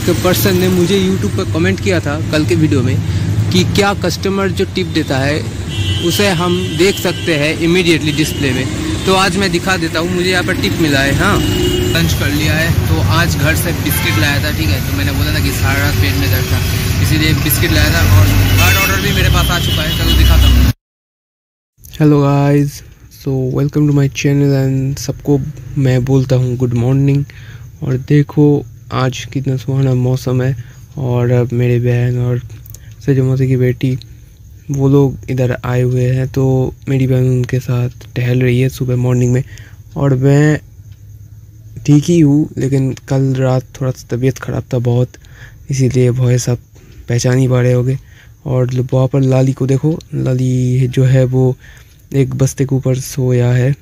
एक पर्सन ने मुझे यूट्यूब पर कमेंट किया था कल के वीडियो में कि क्या कस्टमर जो टिप देता है उसे हम देख सकते हैं इमीडिएटली डिस्प्ले में। तो आज मैं दिखा देता हूँ। मुझे यहाँ पर टिप मिला है। हाँ, लंच कर लिया है। तो आज घर से बिस्किट लाया था, ठीक है। तो मैंने बोला था कि सारा रात पेट में दर्द था, इसीलिए बिस्किट लाया था और कार्ड ऑर्डर भी मेरे पास आ चुका है। चलो दिखाता हूँ। Hello guys, so welcome to my channel and सबको मैं बोलता हूँ गुड मॉर्निंग। और देखो आज कितना सुहाना मौसम है और अब मेरी बहन और सजो मौसी की बेटी वो लोग इधर आए हुए हैं। तो मेरी बहन उनके साथ टहल रही है सुबह मॉर्निंग में और मैं ठीक ही हूँ, लेकिन कल रात थोड़ा सा तबीयत ख़राब था बहुत, इसीलिए वॉइस आप पहचान ही पा रहे होगे। और वहाँ पर लाली को देखो, लाली जो है वो एक बस्ते के ऊपर सोया है।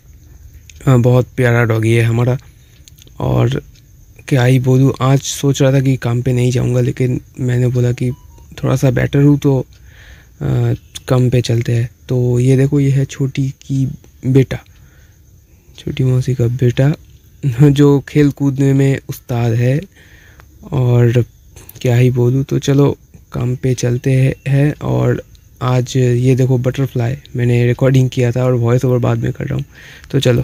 बहुत प्यारा डॉगी है हमारा। और क्या ही बोलूँ, आज सोच रहा था कि काम पे नहीं जाऊँगा, लेकिन मैंने बोला कि थोड़ा सा बेटर हूँ तो काम पे चलते हैं। तो ये देखो, ये है छोटी की बेटा, छोटी मौसी का बेटा जो खेल कूदने में उस्ताद है। और क्या ही बोलूँ, तो चलो काम पे चलते हैं। और आज ये देखो बटरफ्लाई मैंने रिकॉर्डिंग किया था और वॉइस ओवर बाद में कर रहा हूँ। तो चलो।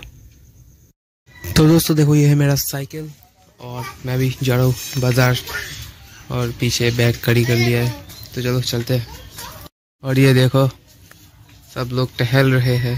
तो दोस्तों देखो, ये है मेरा साइकिल और मैं भी जा रहा हूँ बाज़ार और पीछे बैग खड़ी कर लिया है। तो चलो चलते हैं। और ये देखो सब लोग टहल रहे हैं,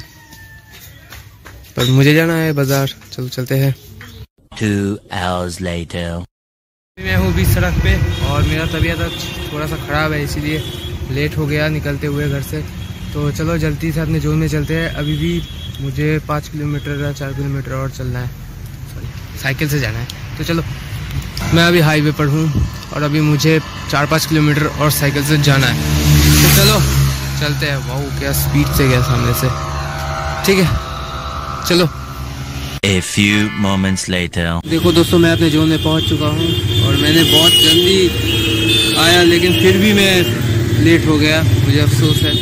पर मुझे जाना है बाज़ार। चलो चलते हैं। 2 hours later. मैं हूँ बीच सड़क पे और मेरा तबीयत थोड़ा सा ख़राब है, इसीलिए लेट हो गया निकलते हुए घर से। तो चलो जल्दी से अपने जोन में चलते हैं। अभी भी मुझे 5 किलोमीटर या 4 किलोमीटर और चलना है, सॉरी साइकिल से जाना है। तो चलो, मैं अभी हाईवे पर हूँ और अभी मुझे 4-5 किलोमीटर और साइकिल से जाना है। तो चलो चलते हैं। वाह क्या स्पीड से गया सामने से। ठीक है चलो। A few moments later. देखो दोस्तों, मैं अपने जोन में पहुंच चुका हूं और मैंने बहुत जल्दी आया, लेकिन फिर भी मैं लेट हो गया। मुझे अफसोस है।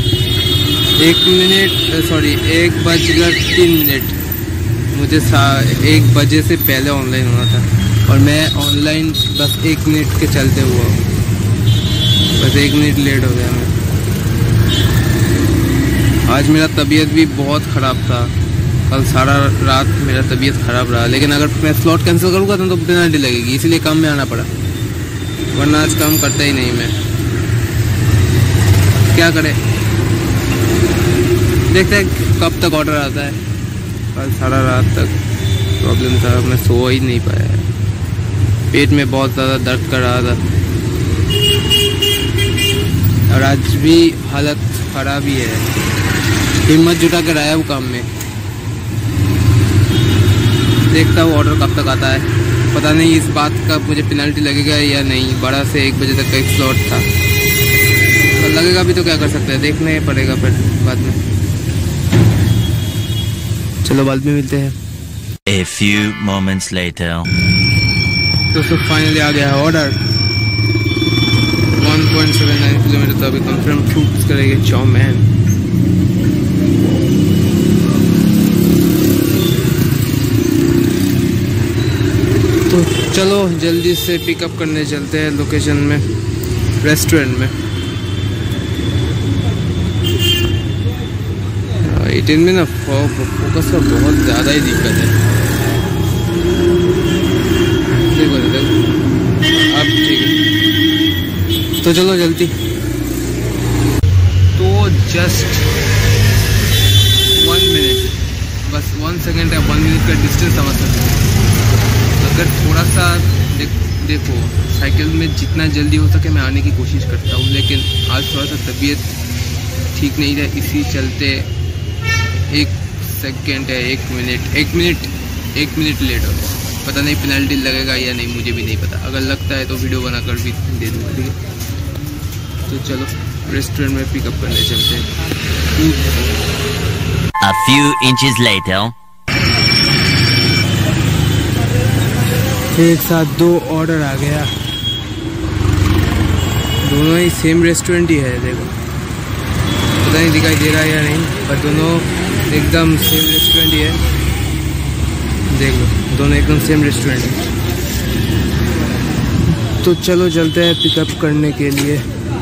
1 बजकर 3 मिनट मुझे 1 बजे से पहले ऑनलाइन होना था और मैं ऑनलाइन बस 1 मिनट के चलते हुआ हूँ। बस 1 मिनट लेट हो गया मैं। आज मेरा तबीयत भी बहुत ख़राब था। कल सारा रात मेरा तबीयत ख़राब रहा, लेकिन अगर मैं स्लॉट कैंसिल करूँगा तो पेनल्टी लगेगी, इसीलिए काम में आना पड़ा, वरना आज काम करता ही नहीं मैं। क्या करें, देखते हैं कब तक ऑर्डर आता है। कल सारा रात तक प्रॉब्लम था, मैं सो ही नहीं पाया। पेट में बहुत ज़्यादा दर्द कर रहा था और आज भी हालत ख़राब ही है। हिम्मत जुटा कर आया हूँ काम में। देखता हूँ ऑर्डर कब तक आता है। पता नहीं इस बात का मुझे पेनल्टी लगेगा या नहीं। 12 से 1 बजे तक का एक स्लॉट था, तो लगेगा भी तो क्या कर सकते हैं, देखने पड़ेगा फिर बाद में। चलो बाद में मिलते हैं। A few moments later. दोस्तों फाइनली आ गया है ऑर्डर। 1.79 किलोमीटर तो अभी कंफर्म फ्रूट्स करेंगे चाउमीन। तो चलो जल्दी से पिकअप करने चलते हैं लोकेशन में, रेस्टोरेंट में। 18 में ना फोकस का बहुत ज़्यादा ही दिक्कत है। देखो अब ठीक है। तो चलो जल्दी। तो जस्ट 1 मिनट, बस 1 सेकेंड या 1 मिनट का डिस्टेंस समझ सकते हैं। अगर थोड़ा सा देखो, साइकिल में जितना जल्दी हो सके मैं आने की कोशिश करता हूँ, लेकिन आज थोड़ा सा तबीयत ठीक नहीं रहा, इसी चलते 1 सेकेंड है 1 मिनट लेट हो गया। पता नहीं पेनल्टी लगेगा या नहीं, मुझे भी नहीं पता। अगर लगता है तो वीडियो बनाकर भी दे दूँगा, ठीक है। तो चलो रेस्टोरेंट में पिकअप करने चलते हैं। A few inches later. एक साथ 2 ऑर्डर आ गया, दोनों ही सेम रेस्टोरेंट ही है। देखो पता नहीं दिखाई दे रहा है या नहीं, पर दोनों एकदम सेम रेस्टोरेंट ही है। देख लो दोनों एकदम सेम रेस्टोरेंट है। तो चलो चलते हैं पिकअप करने के लिए।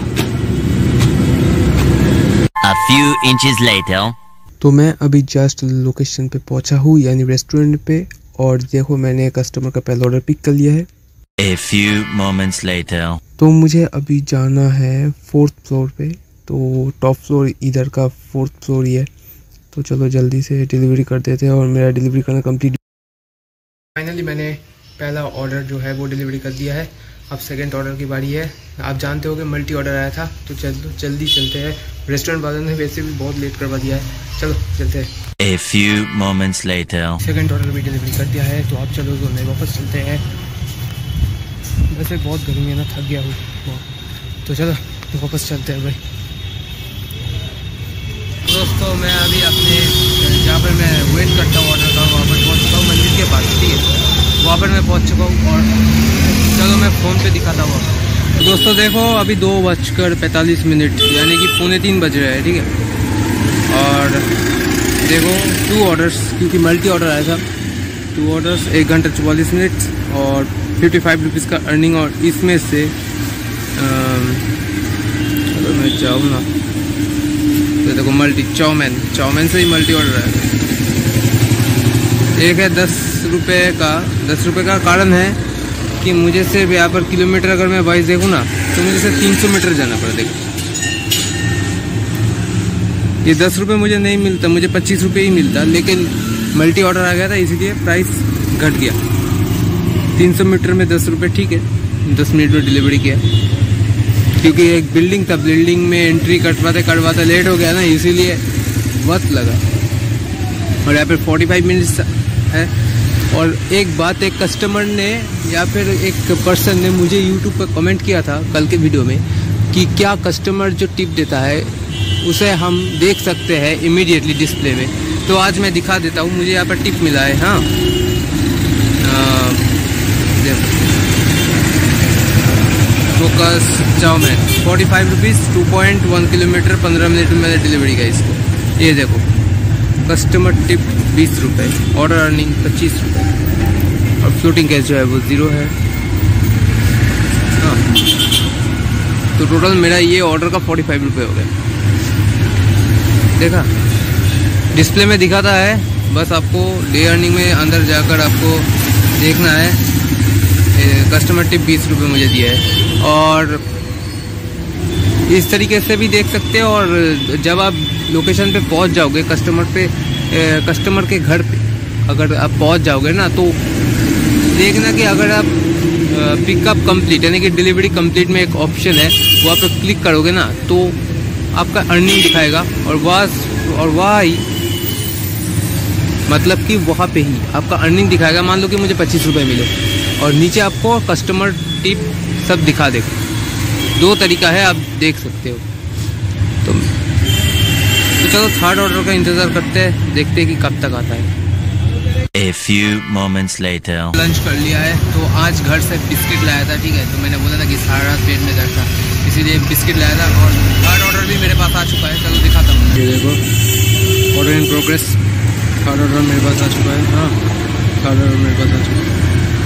A few inches later. तो मैं अभी जस्ट लोकेशन पे पहुंचा हूँ, यानी रेस्टोरेंट पे, और देखो मैंने कस्टमर का पहला ऑर्डर पिक कर लिया है। A few moments later. तो मुझे अभी जाना है 4th फ्लोर पे, तो टॉप फ्लोर इधर का 4th फ्लोर ही है। तो चलो जल्दी से डिलीवरी कर देते हैं और मेरा डिलीवरी करना कंप्लीट। फाइनली मैंने पहला ऑर्डर जो है वो डिलीवरी कर दिया है। अब सेकंड ऑर्डर की बारी है। आप जानते हो कि मल्टी ऑर्डर आया था, तो चलो जल्दी चलते हैं। रेस्टोरेंट वालों ने वैसे भी बहुत लेट करवा दिया है। चलो चलते हैं। A few moments later. Second order भी डिलीवरी कर दिया है, तो आप चलो तो मैं वापस चलते हैं। वैसे बहुत गर्मी है ना, थक गया हूँ, तो चलो तो वापस चलते हैं भाई। दोस्तों मैं अभी अपने जहाँ पर मैं वेट करता हूँ ऑर्डर का, वहाँ पर पहुँच चुका हूँ, मंदिर के पास, ठीक है। वहाँ पर मैं पहुँच चुका हूँ और चलो मैं फ़ोन पे दिखाता हूँ। तो दोस्तों देखो अभी 2:45, यानी कि 2:45 बज रहे हैं, ठीक है। और देखो 2 ऑर्डर्स, क्योंकि मल्टी ऑर्डर आया था, 2 ऑर्डर्स 1 घंटा 44 मिनट और 55 रुपीज़ का अर्निंग। और इसमें से अगर मैं जाऊँ ना तो देखो मल्टी चाउमीन से ही मल्टी ऑर्डर आया। एक है 10 रुपये का कारण है कि मुझे सिर्फ यहाँ पर किलोमीटर अगर मैं वाइज देखूँ ना तो मुझे सिर्फ 300 मीटर जाना पड़ा। देखो ये 10 रुपये मुझे नहीं मिलता, मुझे 25 रुपये ही मिलता, लेकिन मल्टी ऑर्डर आ गया था इसीलिए प्राइस घट गया। 300 मीटर में 10 रुपये, ठीक है। 10 मिनट में डिलीवरी किया, क्योंकि एक बिल्डिंग था, बिल्डिंग में एंट्री करवाते लेट हो गया ना, इसीलिए वक्त लगा। और यहाँ पर 45 मिनट्स है। और एक बात, एक कस्टमर ने या फिर एक पर्सन ने मुझे यूट्यूब पर कमेंट किया था कल के वीडियो में कि क्या कस्टमर जो टिप देता है उसे हम देख सकते हैं इमीडिएटली डिस्प्ले में। तो आज मैं दिखा देता हूँ, मुझे यहाँ पर टिप मिला है। हाँ focus chow mein 45 rupees, 2.1 kilometre 15 minute में मैंने डिलीवरी किया इसको। ये देखो कस्टमर टिप 20 रुपये, ऑर्डर अर्निंग 25 रुपये और फ्लोटिंग कैश जो है वो 0 है। हाँ तो टोटल मेरा ये ऑर्डर का 45 रुपये हो गया। देखा डिस्प्ले में दिखाता है, बस आपको डे अर्निंग में अंदर जाकर आपको देखना है। कस्टमर टिप 20 रुपये मुझे दिया है और इस तरीके से भी देख सकते हैं। और जब आप लोकेशन पे पहुंच जाओगे, कस्टमर के घर पे अगर आप पहुंच जाओगे ना, तो देखना कि अगर आप पिकअप कंप्लीट यानी कि डिलीवरी कंप्लीट में एक ऑप्शन है, वहाँ पे क्लिक करोगे ना तो आपका अर्निंग दिखाएगा। और वहाँ ही मतलब कि वहाँ पे ही आपका अर्निंग दिखाएगा। मान लो कि मुझे 25 रुपये मिले और नीचे आपको कस्टमर टिप सब दिखा देगा। 2 तरीका है, आप देख सकते हो। तो चलो थर्ड ऑर्डर का इंतज़ार करते हैं, देखते हैं कि कब तक आता है। A few moments later. Lunch कर लिया है, तो आज घर से बिस्किट लाया था, ठीक है। तो मैंने बोला था कि सारा रात पेट में दर्द था, इसीलिए बिस्किट लाया था। और थर्ड ऑर्डर भी मेरे पास आ चुका है, चलो दिखाता हूँ। ये देखो order in progress, third order मेरे पास आ चुका है। हाँ थर्ड ऑर्डर मेरे पास आ चुका है,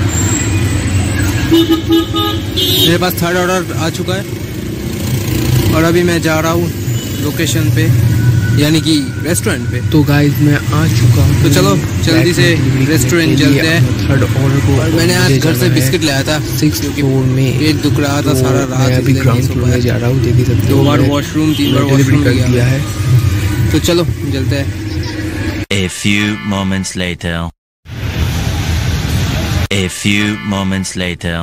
मेरे पास थर्ड ऑर्डर आ चुका है। और अभी मैं जा रहा हूँ लोकेशन पे, यानी कि रेस्टोरेंट पे। तो गाइस मैं आ चुका हूँ, तो चलो जल्दी से रेस्टोरेंट चलते हैं। थर्ड ऑर्डर को और मैंने आज घर से बिस्किट लाया था, 6th फ्लोर में पेट दुख रहा था सारा रात। मैं अभी ग्राउंड फ्लोर में जा रहा हूँ, देख सकते हो। 2 बार वॉशरूम, 3 बार वॉशरूम गया है। तो चलो चलते हैं। A few moments later. A few moments later.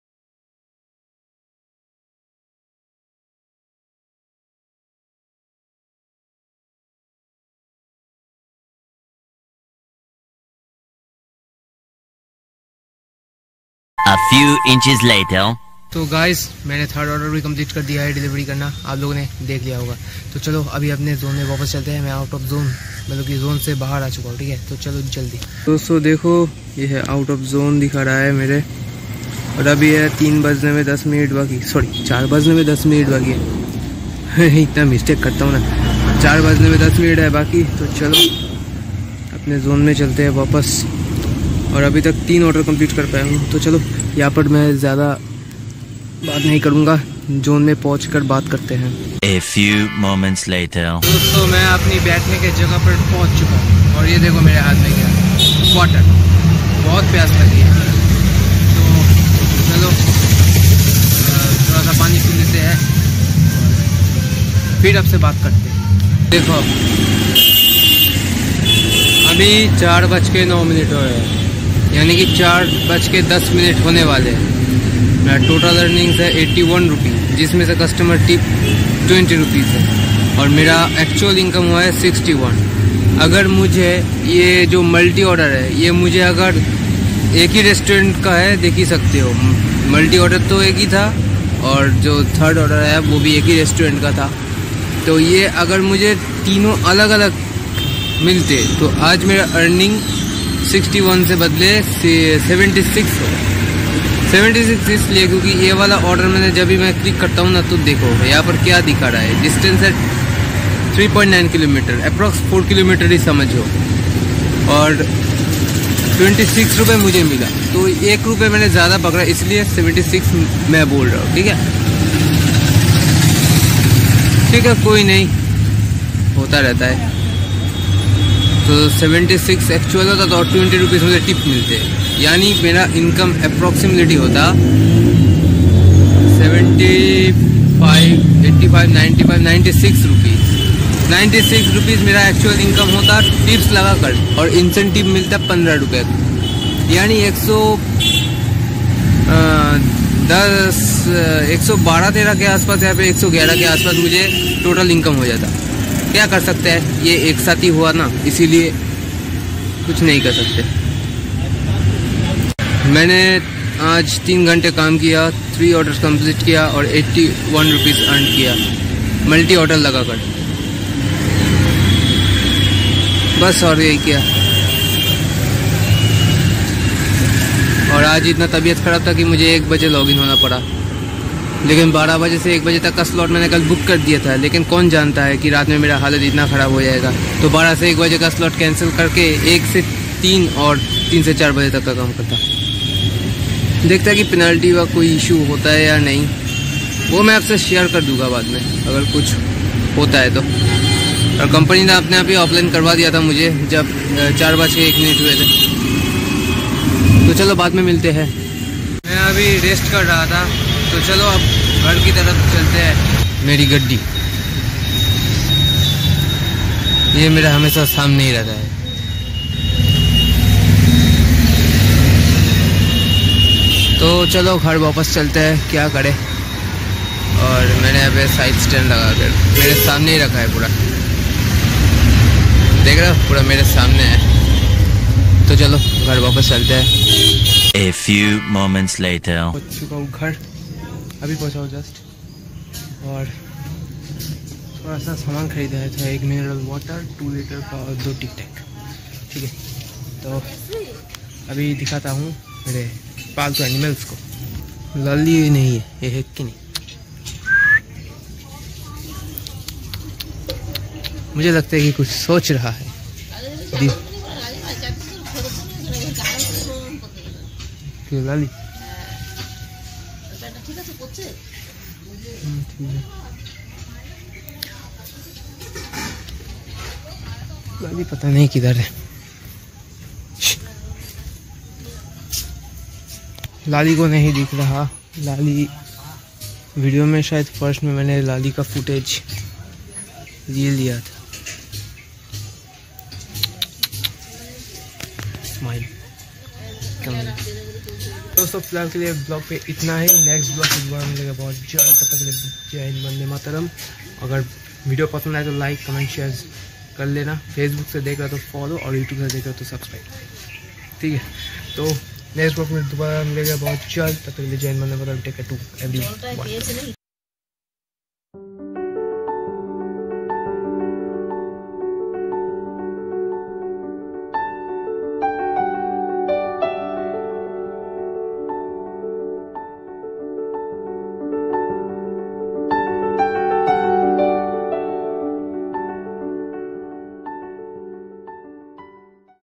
A few inches later. तो गाइस मैंने थर्ड ऑर्डर भी कंप्लीट कर दिया है, डिलीवरी करना आप लोगों ने देख लिया होगा। तो चलो अभी अपने जोन में वापस चलते हैं। मैं आउट ऑफ जोन, मतलब कि जोन से बाहर आ चुका हूँ, ठीक है। तो चलो जल्दी। दोस्तों देखो ये है आउट ऑफ जोन दिखा रहा है मेरे, और अभी है 3 बजने में 10 मिनट बाकी, सॉरी 4 बजने में 10 मिनट बाकी है। इतना मिस्टेक करता हूँ ना, 4 बजने में 10 मिनट है बाकी। तो चलो अपने जोन में चलते हैं वापस। और अभी तक 3 ऑर्डर कंप्लीट कर पाया हूँ। तो चलो यहाँ पर मैं ज़्यादा बात नहीं करूँगा, जोन में पहुंचकर बात करते हैं। A few moments later. दोस्तों मैं अपनी बैठने के जगह पर पहुंच चुका हूँ और ये देखो मेरे हाथ में क्या वाटर, बहुत प्यास लगी है। तो चलो थोड़ा सा पानी पी लेते हैं, फिर आपसे बात करते हैं। देखो अभी 4:09 हो रहे हैं, यानी कि 4:10 होने वाले हैं। मेरा टोटल अर्निंग्स है 81 रुपीज़, जिसमें से कस्टमर टिप 20 रुपीज़ है और मेरा एक्चुअल इनकम हुआ है 61। अगर मुझे ये जो मल्टी ऑर्डर है, ये मुझे अगर एक ही रेस्टोरेंट का है, देख ही सकते हो, मल्टी ऑर्डर तो एक ही था और जो थर्ड ऑर्डर है वो भी एक ही रेस्टोरेंट का था। तो ये अगर मुझे तीनों अलग अलग मिलते तो आज मेरा अर्निंग 61 से बदले 76 हो। 76 इसलिए क्योंकि ये वाला ऑर्डर मैंने जब भी मैं क्लिक करता हूँ ना, तो देखो यहाँ पर क्या दिखा रहा है, डिस्टेंस है 3.9 किलोमीटर, अप्रॉक्स 4 किलोमीटर ही समझो, और 26 रुपये मुझे मिला। तो 1 रुपये मैंने ज़्यादा पकड़ा, इसलिए 76 मैं बोल रहा हूँ। ठीक है, कोई नहीं, होता रहता है। तो 76 एक्चुअल होता, तो और 20 रुपीज़ मुझे टिप मिलते, यानी मेरा इनकम अप्रॉक्सीमेटली होता 75, 85, 95, 96 रुपीज़। 96 रुपीज़ मेरा एक्चुअल इनकम होता टिप्स लगा कर, और इंसेंटिव मिलता 15 रुपये, यानी 112-13 के आसपास, या फिर 111 के आसपास मुझे टोटल इनकम हो जाता। क्या कर सकते हैं, ये एक साथ ही हुआ ना, इसीलिए कुछ नहीं कर सकते। मैंने आज 3 घंटे काम किया, 3 ऑर्डर्स कंप्लीट किया और 81 रुपीज़ अर्न किया मल्टी ऑर्डर लगाकर, बस और यही किया। और आज इतना तबीयत खराब था कि मुझे 1 बजे लॉगिन होना पड़ा, लेकिन 12 बजे से 1 बजे तक का स्लॉट मैंने कल बुक कर दिया था। लेकिन कौन जानता है कि रात में मेरा हालत इतना ख़राब हो जाएगा, तो 12 से 1 बजे का स्लॉट कैंसिल करके 1 से 3 और 3 से 4 बजे तक का काम करता। देखता है कि पेनल्टी का कोई इशू होता है या नहीं, वो मैं आपसे शेयर कर दूंगा बाद में अगर कुछ होता है तो। और कंपनी ने अपने आप ही ऑफलाइन करवा दिया था मुझे जब 4:01 हुए थे। तो चलो बाद में मिलते हैं। मैं अभी रेस्ट कर रहा था, तो चलो अब घर की तरफ चलते हैं। मेरी गड्डी, ये मेरा हमेशा सामने ही रहता है। तो चलो घर वापस चलते हैं, क्या करें। और मैंने अभी साइड स्टैंड लगा कर मेरे सामने ही रखा है, पूरा देख रहे हो, पूरा मेरे सामने है। तो चलो घर वापस चलते हैं। A few moments later. पहुंच चुका हूँ घर, अभी पहुंचा हूँ जस्ट, और थोड़ा सा सामान खरीदा है। तो 1 मिनरल वाटर, 2 लीटर का और 2 टिक टैक। ठीक है, तो अभी दिखाता हूँ मेरे पालतू एनिमल्स को। लाली नहीं है, ये है कि नहीं, मुझे लगता है कि कुछ सोच रहा है। लाली लाली पता नहीं किधर है। लाली को नहीं दिख रहा। लाली वीडियो में शायद फर्स्ट में मैंने लाली का फुटेज ले लिया था। स्माइल। दोस्तों फिलहाल के लिए ब्लॉग पे इतना ही। नेक्स्ट ब्लॉग से दोबारा मिलेगा बहुत जल्द। तब तक के लिए जय हिंद, वंदे मातरम। अगर वीडियो पसंद आए तो लाइक कमेंट शेयर कर लेना। फेसबुक से देख रहा तो फॉलो और यूट्यूब से देख रहा तो सब्सक्राइब। ठीक है, तो नेक्स्ट ब्लॉग में दोबारा मिलेगा बहुत जल्द। तब तक के लिए जय हिंद, वंदे मातरम। Take care to everyone.